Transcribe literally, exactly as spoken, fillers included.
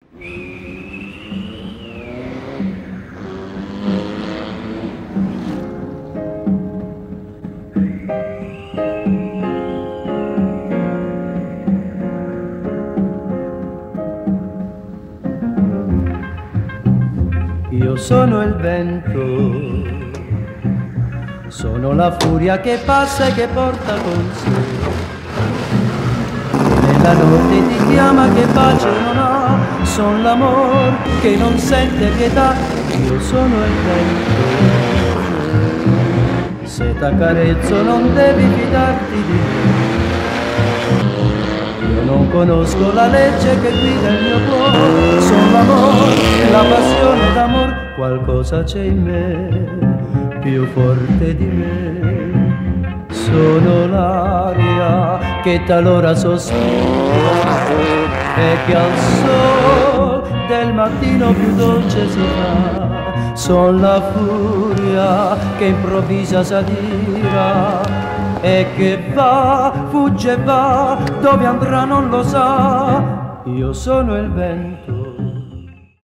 Io sono il vento, sono la furia che passa e che porta con sé. Nella notte ti chiama che pace non ha, son l'amor che non sente pietà. Io sono il vento, se t'accarezzo non devi fidarti di me. Io non conosco la legge che guida il mio cuore, son l'amor, la passione d'amor, qualcosa c'è in me, più forte di me. Sono l'aria che talora sospira e che al sol del mattino più dolce si fa. Son la furia che improvvisa s'adira e che va, fugge e va, dove andrà non lo sa. Io sono il vento,